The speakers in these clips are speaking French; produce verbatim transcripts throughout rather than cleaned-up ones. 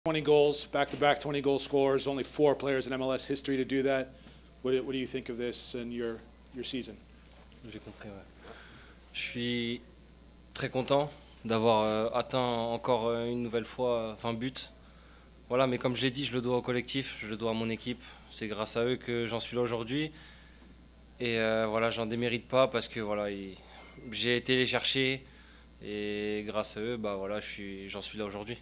twenty goals, back-to-back twenty goal scorers, only four players in M L S history to do that. What, what do you think of this and your, your season? J'ai compris, ouais. Je suis très content d'avoir euh, atteint encore euh, une nouvelle fois vingt buts. Voilà, mais comme je l'ai dit, je le dois au collectif, je le dois à mon équipe. C'est grâce à eux que j'en suis là aujourd'hui. Et euh, voilà, j'en démérite pas parce que voilà, j'ai été les chercher et grâce à eux, bah voilà, je suis, j'en suis là aujourd'hui.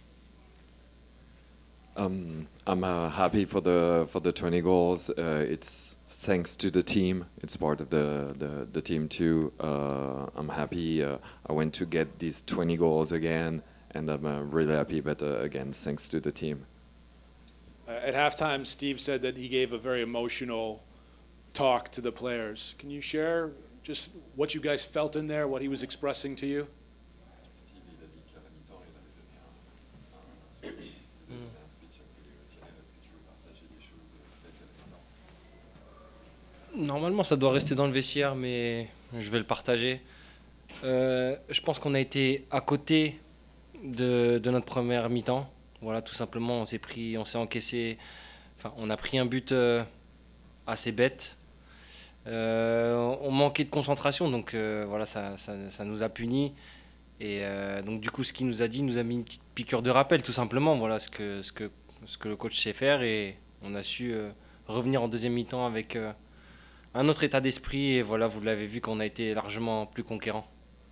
Um, I'm uh, happy for the for the twenty goals. Uh, it's thanks to the team. It's part of the the, the team too. Uh, I'm happy. Uh, I went to get these twenty goals again, and I'm uh, really happy. But uh, again, thanks to the team. Uh, at halftime, Steve said that he gave a very emotional talk to the players. Can you share just what you guys felt in there, what he was expressing to you? Normalement, ça doit rester dans le vestiaire, mais je vais le partager. Euh, je pense qu'on a été à côté de, de notre première mi-temps. Voilà, tout simplement, on s'est pris, on s'est encaissé. Enfin, on a pris un but euh, assez bête. Euh, on manquait de concentration, donc euh, voilà, ça, ça, ça nous a punis. Et euh, donc du coup, ce qu'il nous a dit, il nous a mis une petite piqûre de rappel, tout simplement. Voilà ce que, ce que, ce que le coach sait faire, et on a su euh, revenir en deuxième mi-temps avec euh, un autre état d'esprit. Et voilà, vous l'avez vu qu'on a été largement plus conquérant.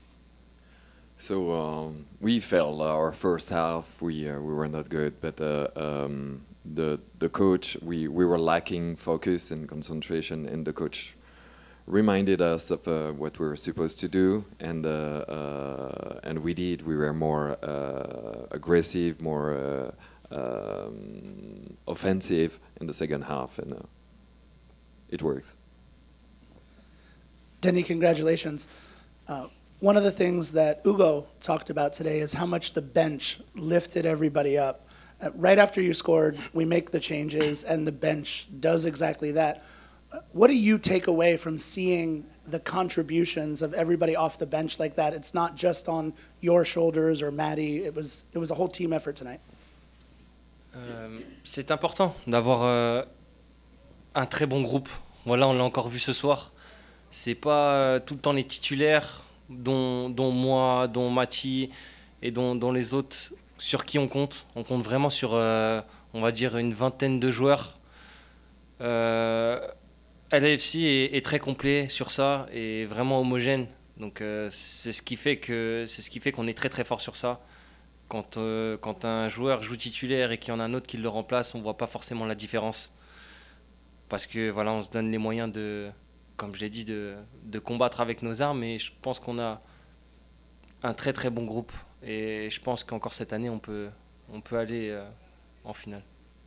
So um, we felt our first half. We uh, we were not good, but uh, um, the the coach we we were lacking focus and concentration, and the coach reminded us of uh, what we were supposed to do, and uh, uh, and we did. We were more uh, aggressive, more uh, um, offensive in the second half, and uh, it worked. Denny, congratulations. Uh, one of the things that Ugo talked about today is how much the bench lifted everybody up. Uh, right after you scored, we make the changes, and the bench does exactly that. Uh, what do you take away from seeing the contributions of everybody off the bench like that? It's not just on your shoulders or Maddie. It was, it was a whole team effort tonight. Euh, c'est important d'avoir euh, un très bon groupe. Voilà, on l'a encore vu ce soir. C'est pas euh, tout le temps les titulaires, dont, dont moi, dont Mati et dont, dont les autres, sur qui on compte. On compte vraiment sur, euh, on va dire, une vingtaine de joueurs. Euh, L A F C est, est très complet sur ça et vraiment homogène. Donc euh, c'est ce qui fait que c'est ce qui fait qu'on est très très fort sur ça. Quand, euh, quand un joueur joue titulaire et qu'il y en a un autre qui le remplace, on voit pas forcément la différence. Parce que voilà, on se donne les moyens de, comme je l'ai dit, de, de combattre avec nos armes, et je pense qu'on a un très très bon groupe, et je pense qu'encore cette année on peut, on peut aller euh, en finale.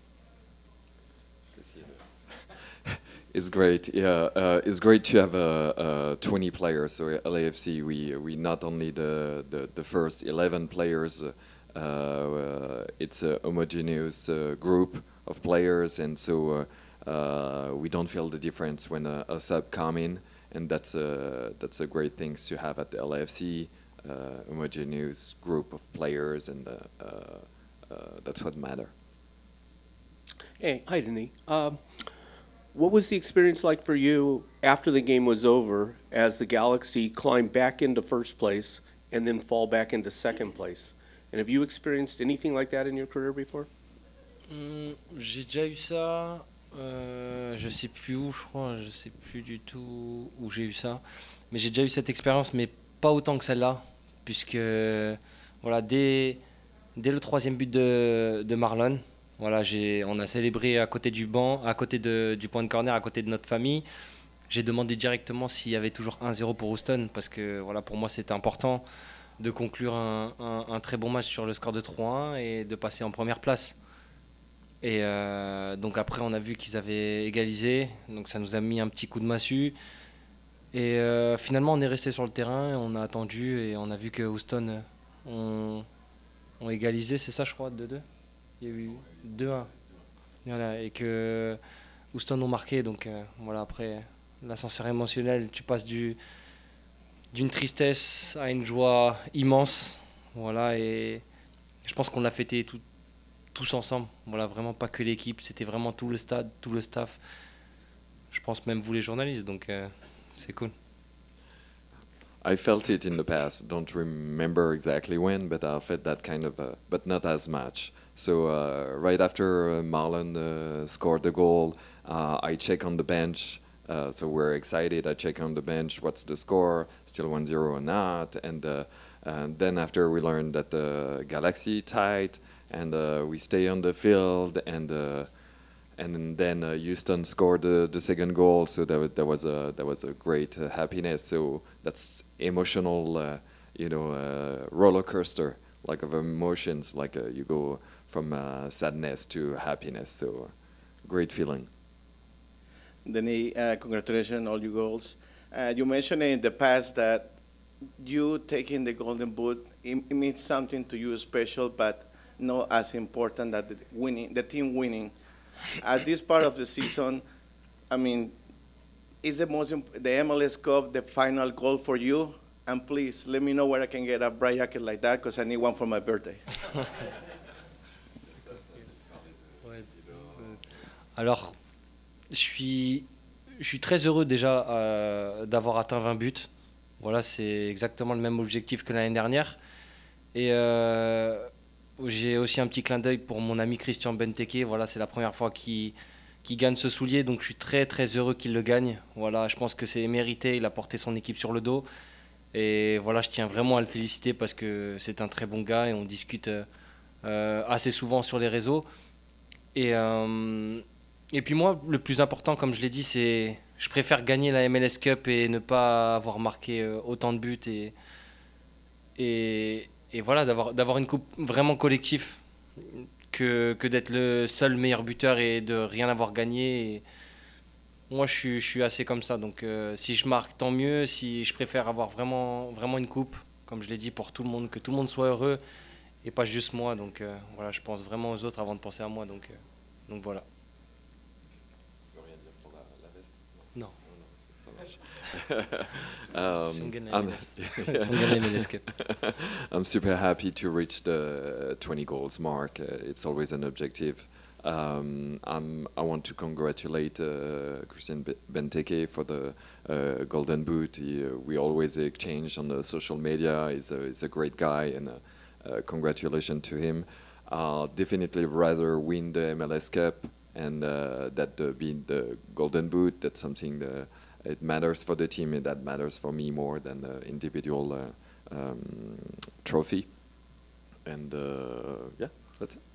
It's great. Yeah, uh, it's great to have uh, uh, twenty players. So L A F C, we we not only the the, the first eleven players. Uh, uh, it's a homogeneous uh, group of players, and so uh, uh, we don't feel the difference when a, a sub come in, and that's a that's a great thing to have at the L A F C. Uh, homogeneous group of players, and uh, uh, uh, that's what matter. Hey, hi, Denis. Um, What was the experience like for you after the game was over as the Galaxy climbed back into first place and then fall back into second place? And have you experienced anything like that in your career before? Hum, j'ai déjà eu ça, euh, je sais plus où, je crois, je sais plus du tout où j'ai eu ça. Mais j'ai déjà eu cette expérience, mais pas autant que celle-là, puisque voilà, dès, dès le troisième but de, de Marlon, voilà, j'ai, on a célébré à côté du banc, à côté de, du point de corner, à côté de notre famille. J'ai demandé directement s'il y avait toujours un zéro pour Houston, parce que voilà, pour moi c'était important de conclure un, un, un très bon match sur le score de trois un et de passer en première place. Et euh, donc après on a vu qu'ils avaient égalisé, donc ça nous a mis un petit coup de massue. Et euh, finalement on est resté sur le terrain, on a attendu et on a vu que Houston ont, ont égalisé, c'est ça je crois, deux deux. Il y a eu deux un. Voilà, et que Houston ont marqué. Donc euh, voilà, après l'ascenseur émotionnel, tu passes du, d'une tristesse à une joie immense. Voilà, et je pense qu'on l'a fêté tout, tous ensemble. Voilà, vraiment pas que l'équipe, c'était vraiment tout le stade, tout le staff. Je pense même vous les journalistes, donc euh, c'est cool. I felt it in the past. Don't remember exactly when, but I felt that kind of, uh, but not as much. So uh, right after uh, Marlon uh, scored the goal, uh, I check on the bench. Uh, so we're excited. I check on the bench. What's the score? Still one zero or not? And, uh, and then after we learned that the Galaxy tied, and uh, we stay on the field, and uh, and then uh, Houston scored the, the second goal. So that that was a that was a great uh, happiness. So that's emotional, uh, you know, uh, roller coaster like of emotions. Like uh, you go from uh, sadness to happiness. So great feeling. Denis, uh, congratulations on all your goals. Uh, you mentioned in the past that you taking the Golden Boot, it, it means something to you special, but not as important that the winning, the team winning. At this part of the season, I mean, is the most imp- the M L S Cup the final goal for you? And please let me know where I can get a bright jacket like that, because I need one for my birthday. Alors, je suis, je suis très heureux déjà euh, d'avoir atteint vingt buts. Voilà, c'est exactement le même objectif que l'année dernière. Et euh, j'ai aussi un petit clin d'œil pour mon ami Christian Benteke. Voilà, c'est la première fois qu'il qu'il gagne ce soulier, donc je suis très très heureux qu'il le gagne. Voilà, je pense que c'est mérité. Il a porté son équipe sur le dos. Et voilà, je tiens vraiment à le féliciter parce que c'est un très bon gars et on discute euh, assez souvent sur les réseaux. Et euh, Et puis moi, le plus important, comme je l'ai dit, c'est je préfère gagner la M L S Cup et ne pas avoir marqué euh, autant de buts et, et, et voilà, d'avoir, d'avoir une coupe vraiment collective que, que d'être le seul meilleur buteur et de rien avoir gagné. Et moi, je suis, je suis assez comme ça. Donc euh, si je marque, tant mieux. Si je préfère avoir vraiment, vraiment une coupe, comme je l'ai dit, pour tout le monde, que tout le monde soit heureux et pas juste moi. Donc euh, voilà, je pense vraiment aux autres avant de penser à moi. Donc, euh, donc voilà. Non. um, I'm, yeah. I'm super happy to reach the twenty goals mark. Uh, it's always an objective. Um, I'm, I want to congratulate uh, Christian Benteke for the uh, Golden Boot. He, uh, we always exchange on the social media. He's a, he's a great guy, and uh, uh, congratulations to him. I'll definitely rather win the M L S Cup and uh, that uh, being the Golden Boot. That's something that it matters for the team, and that matters for me more than the individual uh, um, trophy. And uh, yeah, that's it.